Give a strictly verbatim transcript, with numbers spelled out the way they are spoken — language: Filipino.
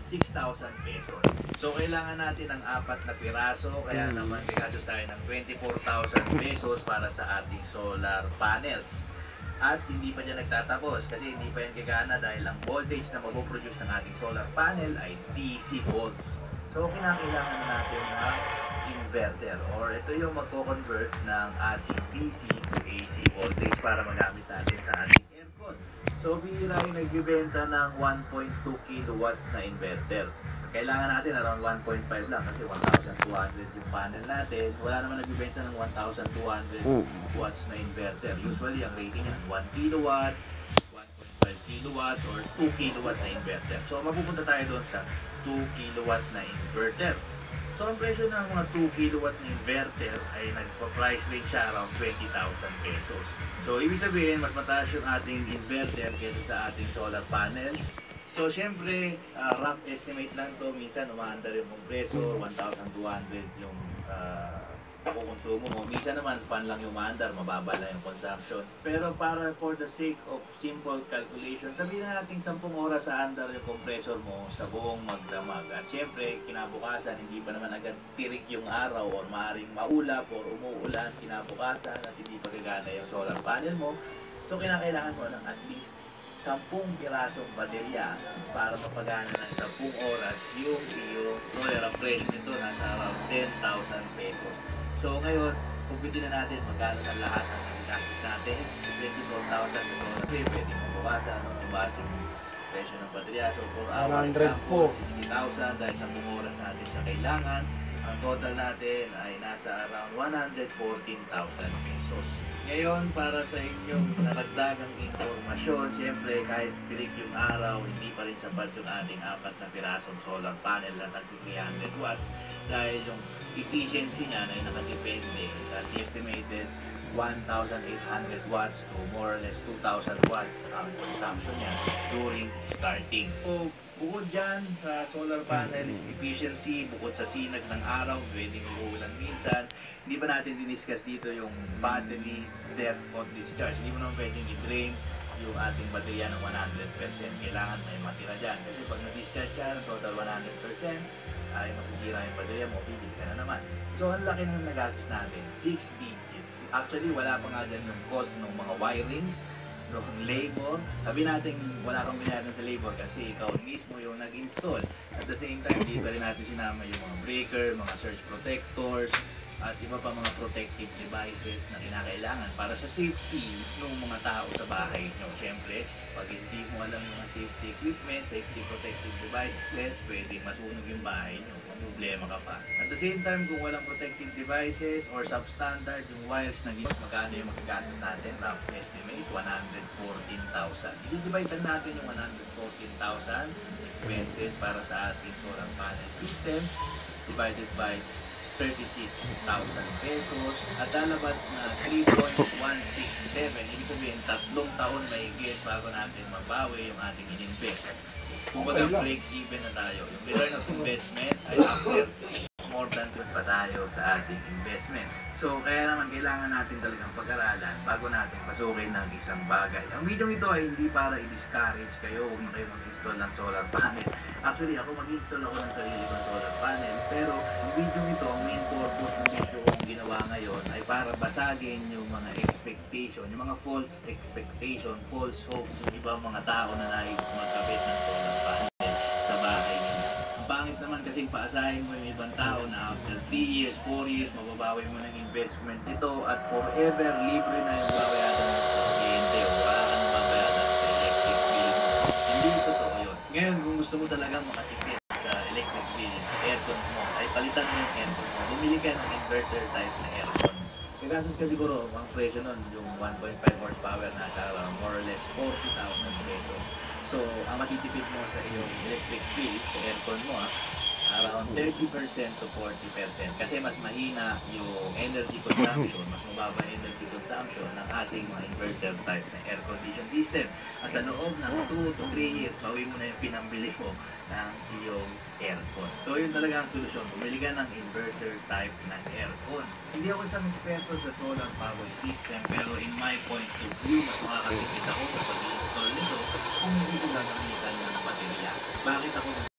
six thousand pesos. So kailangan natin ng apat na piraso, kaya naman gagastos tayo ng twenty-four thousand pesos para sa ating solar panels. At hindi pa dyan nagtatapos kasi hindi pa yan gagana dahil ang voltage na mapoproduce ng ating solar panel ay D C volts. So kinakailangan natin ng inverter or ito yung magko-convert ng ating D C to A C voltage para magamit natin sa ating aircon. So bihira yung nagbibenta ng one point two kilowatts na inverter. Kailangan natin around one point five lang kasi one thousand two hundred yung panel natin. Wala naman nagbibenta ng one thousand two hundred watts na inverter. Usually ang rating yan one kilowatt, one point five kilowatt or two kilowatt na inverter. So mapupunta tayo doon sa two kilowatt na inverter. So ang presyo ng mga two kilowatt na inverter ay nagpa-price range siya around twenty thousand pesos. So ibig sabihin mas mataas yung ating inverter kaysa sa ating solar panels. So syempre uh, rough estimate lang to, minsan umaandar yung presyo, one thousand two hundred yung uh, kukonsumo mo. Minsan naman fan lang yung umaandar, mababa lang yung consumption. Pero para for the sake of simple calculation, sabihin na natin ten oras sa andar yung compressor mo sa buong magdamag. At syempre, kinabukasan, hindi pa naman agad tirik yung araw or maaaring maulap or umuulan kinabukasan at hindi pa gagana yung solar panel mo. So, kinakailangan mo ng at least ten pirasong baterya para mapagana ng ten oras yung iyong roller. Ang presyo nito nasa around ten thousand pesos. So ngayon, kumpitin na natin magkano na lahat ng gastos natin. twenty-four thousand sa solar pay, pwede mabawasan, mabas yung presyo ng baterya. So for our example, sixty thousand dahil sa buong oras natin siya kailangan. Ang total natin ay nasa around one hundred fourteen thousand pesos. Ngayon, para sa inyong naragdagang informasyon, siyempre kahit pilik yung araw, hindi pa rin sapat yung ating apat na pirasong solar panel na nag three hundred watts dahil yung efficiency niya ay nakadepende sa estimated one thousand eight hundred watts to more or less two thousand watts ang consumption niya during starting. So, bukod dyan sa solar panel efficiency, bukod sa sinag ng araw, pwedeng uulan minsan, hindi ba natin diniscuss dito yung battery depth of discharge. Hindi mo naman pwedeng i-drain yung ating baterya ng one hundred percent. Kailangan may matira dyan. Kasi pag na-discharge siya ng total one hundred percent, ay masisira yung baterya mo, bibili ka na naman. So, ang laki ng nagastos natin, six digits. Actually, wala pa nga dyan yung cost ng mga wirings, ng labor. Sabi natin, wala kang binayaran sa labor kasi ikaw mismo yung nag-install. At the same time, di pa rin natin sinama yung mga breaker, mga surge protectors, at iba pa mga protective devices na kinakailangan para sa safety ng mga tao sa bahay nyo. Siyempre, pag hindi mo alam yung mga safety equipment, safety protective devices, pwedeng masunog yung bahay nyo. Problema ka pa. At the same time, kung walang protective devices or substandard yung wires na gills, magkano yung magagastos natin? Rough estimate, one hundred fourteen thousand. I-divide natin yung one hundred fourteen thousand expenses para sa ating solar panel system divided by thirty-six thousand pesos at lalabas na three point one six seven. Ibig sabihin, tatlong taon mahigit bago natin mabawi yung ating in-invest. Kung baga break-even na tayo, yung return of investment ay after more than two pa tayo sa ating investment. So, kaya naman kailangan natin talagang pag-aralan bago natin pasukin ng isang bagay. Ang video ito ay hindi para i-discourage kayo kung kayo mag-install ng solar panel. Actually, ako mag-install ako ng sarili kong solar panel. Pero, ang video ito, ang main purpose ng video kong ginawa ngayon ay para basagin yung mga expectation, yung mga false expectation, false hope ng ibang mga tao na nais magkabit ng solar panel sa bahay nila. Ang pangit naman kasing paasahin mo yung ibang tao na after three years, four years, mababawi mo ng investment nito at forever libre na yung babayaran mo sa kuryente o wala ka nang babayaran sa electric bill mo. Hindi totoo yun. Ngayon, kung gusto mo talagang makatipid sa electric bill, sa aircon mo, ay palitan mo yung aircon mo. Bumili ka ng inverter type na aircon. Kagastos ka siguro, ang presyo nun, yung one point five horsepower nasa uh, more or less forty thousand pesos. So, ang matitipid mo sa iyong electric bill, sa aircon mo, ah, around thirty percent to forty percent. Kasi mas mahina yung energy consumption, mas mababa energy consumption ng ating mga inverter type na air condition system. At sa loob ng two to three years, bawi mo na yung pinambili ko ng iyong aircon. So, yun talaga ang solusyon. Bumili ka ng inverter type na aircon. Hindi ako isang eksperto sa solar power system, pero in my point of view, mas makakatipid ako sa pag-install nito kung hindi ko gagamitan ng baterya. Bakit ako